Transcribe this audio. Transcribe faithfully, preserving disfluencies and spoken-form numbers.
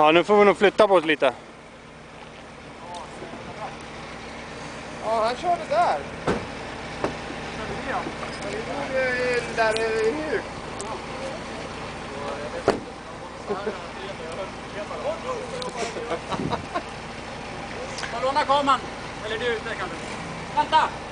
Ja, nu får vi nog flytta på oss lite. Ja, han körde där. Körde vi då? Vi borde där i huk. Jag lånar kameran. Eller du, där kan du. Vänta!